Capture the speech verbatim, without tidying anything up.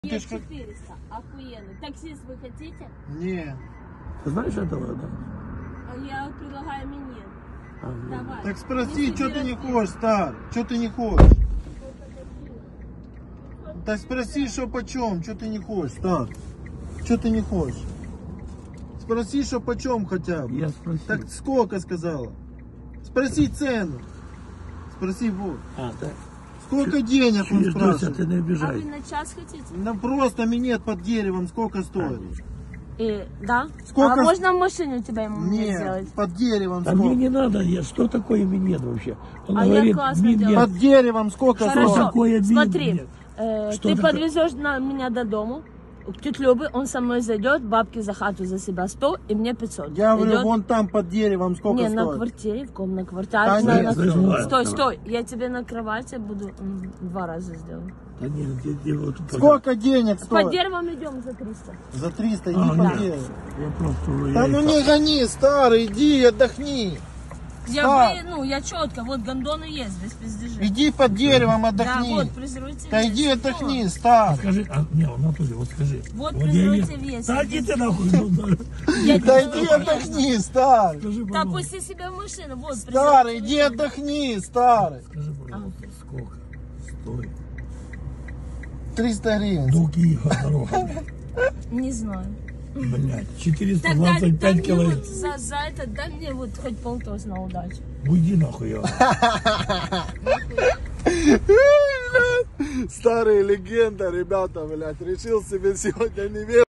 Е четыреста, охуенно. Таксист вы хотите? Не. Ты знаешь этого, да? Я предлагаю минет. А, Давай. Так спроси, Если что ты не разберешь. хочешь, Стар? Что ты не хочешь? Так спроси, что почем, что ты не хочешь, Стар? Что ты не хочешь? Спроси, что почем хотя бы. Я спросил. Так сколько сказала? Спроси цену. Спроси вот. А, так. Сколько денег он Чуешь, Дося, спрашивает? ты не А вы обижай. на час хотите? Ну просто минет под деревом сколько стоит? И, да? Сколько- А можно в машине у тебя ему Нет, сделать? под деревом А мне сколько? не надо, я, что такое минет вообще? Он А я говорит, классно минет. делаю. Под деревом сколько Что Хорошо, стоит? такое смотри, минет? э, Что ты такое? подвезешь на, меня до дому, к тете Любе, он со мной зайдет, бабки за хату за себя сто, и мне пятьсот. Я говорю, Идет? вон там под деревом сколько Не, на стоит? квартире, в комнате, квартире. Да А, на- нет, на- зажигаю. Стой, стой, я тебе на кровати буду м, два раза сделаю. Да нет, где- где вот тут Сколько денег Под стоит? деревом идем за триста. За триста, иди А, под нет. деревом. Я просто уже... Да я ну и не так. гони, старый, иди отдохни. Я Стар. бы, ну, я четко, вот гондоны есть, без пиздежи. Иди под деревом Да, отдохни. вот презерватив. Да есть, иди всё. отдохни, стар. Скажи, а, не, в натуре, вот скажи. Вот я презерватив не- есть. Да иди ты нахуй. ну, да. Я Да тебе иди говорю, отдохни, стар. Скажи, Да пожалуйста. пусти себя в машину, вот Старый, презерватив. иди отдохни, старый. Скажи, пожалуйста, сколько стоит триста гривен. дуги дорога? Не знаю. Блядь, четыреста Так дай, дай двадцать пять мне километров. вот за, за это, дай мне вот хоть полтос на удачу. Уйди нахуй, я. Старый легенда, ребята, блядь, решил себе сегодня не верить.